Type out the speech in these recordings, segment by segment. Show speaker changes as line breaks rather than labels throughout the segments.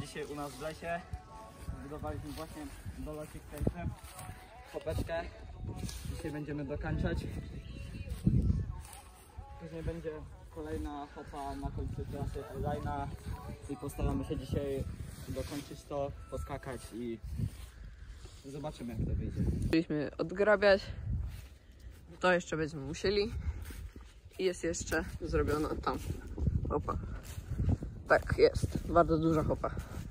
Dzisiaj u nas w lesie zbudowaliśmy właśnie dolocik kręcem, chopeczkę. Dzisiaj będziemy dokańczać. Później będzie kolejna chopa na końcu trasy Line'a i postaramy się dzisiaj dokończyć to, poskakać i zobaczymy, jak to wyjdzie.
Musieliśmy odgrabiać, to jeszcze będziemy musieli i jest jeszcze zrobiona tam chopa. Tak, jest, bardzo duża chopa.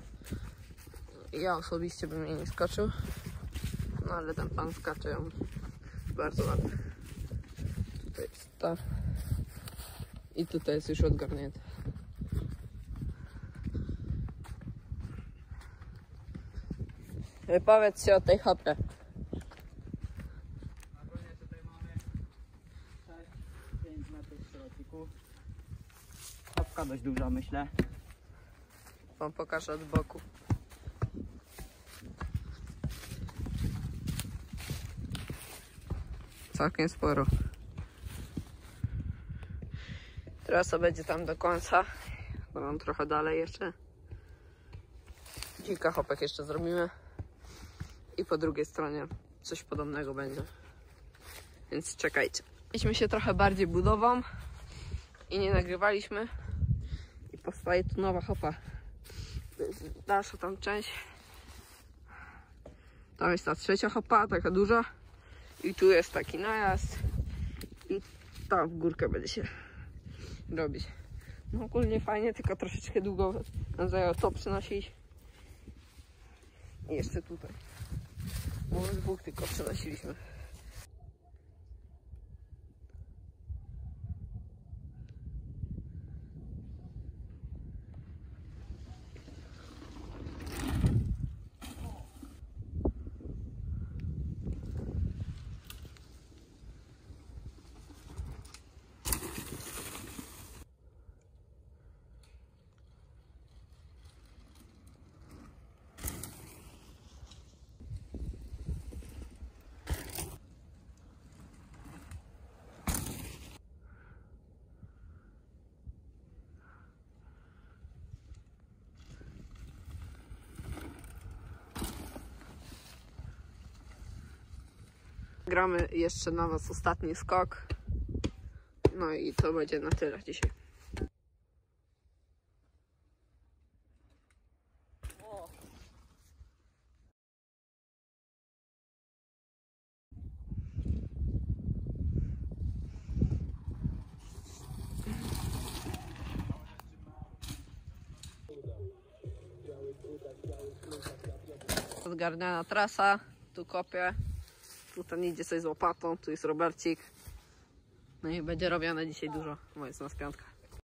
Ja osobiście bym jej nie skoczył, no ale ten pan skacze ją bardzo ładnie. Tutaj jest ta i tutaj jest już odgarnięte. Wypowiedz się o tej chopie.
Ogólnie tutaj mamy 6-5 metrów szerokiku. Chopka dość duża, myślę.
Wam pokażę od boku. Całkiem sporo. Trasa będzie tam do końca. Bo mam trochę dalej jeszcze. Kilka chopek jeszcze zrobimy. I po drugiej stronie coś podobnego będzie. Więc czekajcie. Mieliśmy się trochę bardziej budową i nie nagrywaliśmy. I powstaje tu nowa chopa. To jest dalsza tam część. Tam jest ta trzecia chopa, taka duża. I tu jest taki najazd. I tam w górkę będzie się robić. No ogólnie fajnie, tylko troszeczkę długo nam zajęło to przynosić. I jeszcze tutaj. Może dwóch tylko przenosiliśmy. Gramy jeszcze na was ostatni skok. No i to będzie na tyle dzisiaj. Zgarniana trasa, tu kopię. Tu ten idzie coś z łopatą, tu jest Robercik. No i będzie robione dzisiaj dużo, bo jest nas piątka.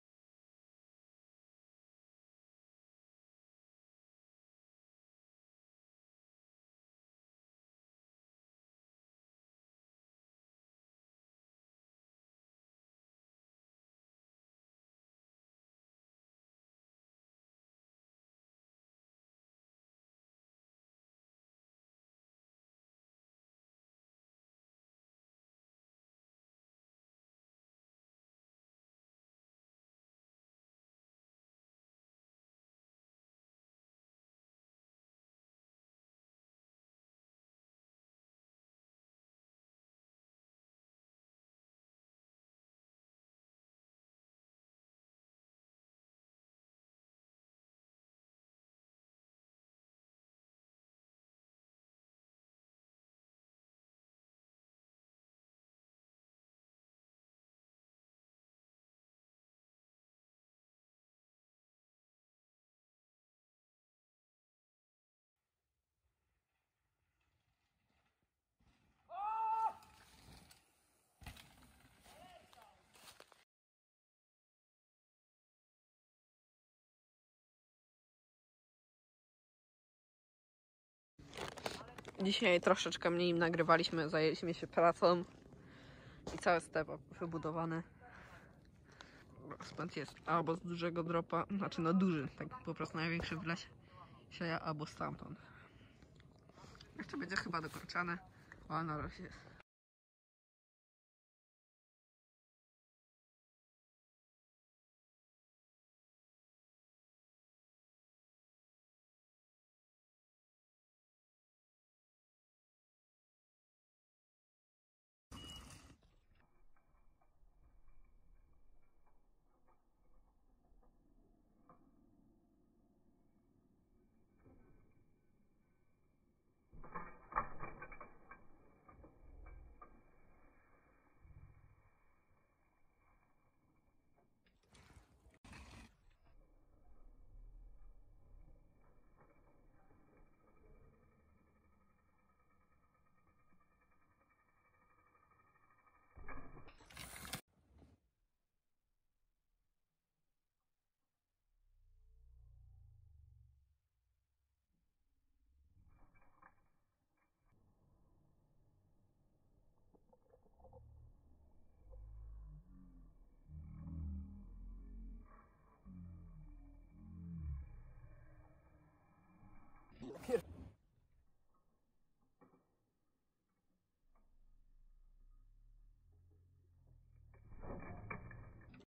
Dzisiaj troszeczkę mniej im nagrywaliśmy, zajęliśmy się pracą i cały step wybudowany. Stąd jest albo z dużego dropa, znaczy no duży, tak po prostu największy w lesie, albo stamtąd. Jeszcze będzie chyba dokończone, ale na razie jest.